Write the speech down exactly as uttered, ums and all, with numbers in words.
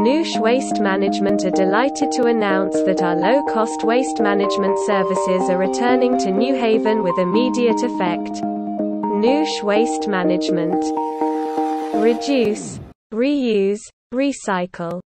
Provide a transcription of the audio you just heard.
Noosh Waste Management are delighted to announce that our low-cost waste management services are returning to Newhaven with immediate effect. Noosh Waste Management. Reduce, reuse, recycle.